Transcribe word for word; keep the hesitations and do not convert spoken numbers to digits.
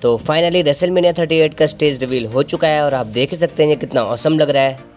तो finally WrestleMania thirty eight का stage reveal हो चुका है और आप देख ही सकते हैं ये कितना ऑसम लग रहा है।